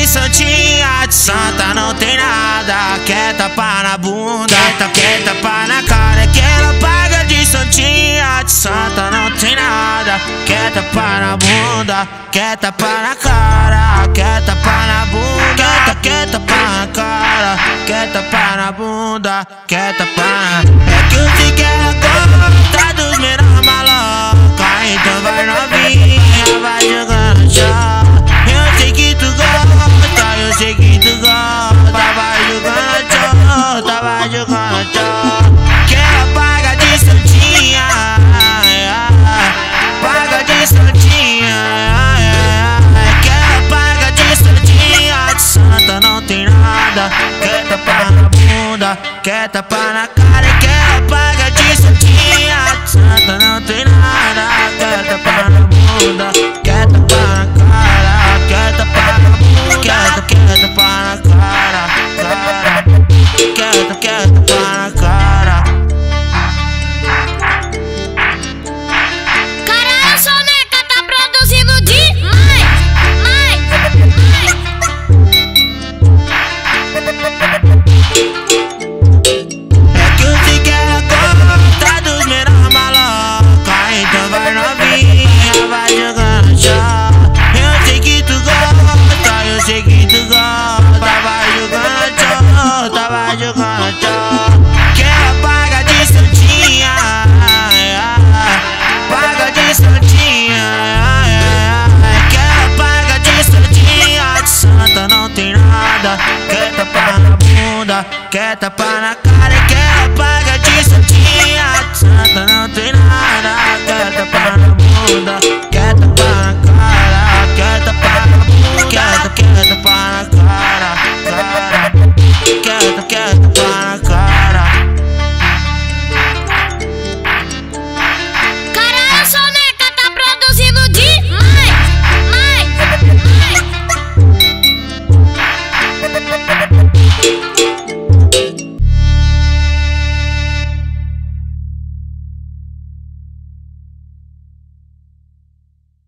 de santinha, de santa não tem nada. Quer tapar na bunda, quer tapar na cara. Que ela paga de santinha, de santa não tem nada. Quer tapar na bunda, quer tapar na cara. Quer tapar na bunda, quer tapar na cara. Quer tapar na bunda, quer tapar na... É que eu sei que ela gosta dos menores malocos. Então vai novinha, vai jogando chão. Eu sei que tu gosta, eu sei que tu gosta. Vai jogando chão, vai jogando chão. Que ela paga de santinha, paga de santinha. Que ela paga de santinha, de santa não tem nada. Quer tapar na bunda, quer tapar na cara. Que ela paga de santinha, de santa não tem nada. Quer tapar na bunda, quer tapar na cara. Quer tapar na bunda, quer tapar na cara. Quer tapar na cara. Caralho, Soneca tá produzindo demais. É que eu sei que ela gosta dos menores malocos. Então vai novinha, vai jogando chão. Eu sei que tu gosta, eu sei que tu gosta. Vai jogando chão, vai jogando chão. Que ela paga de santinha, paga de santinha. Que ela paga de santinha, de santa não tem nada. Quer tapar na bunda, quer tapar na cara.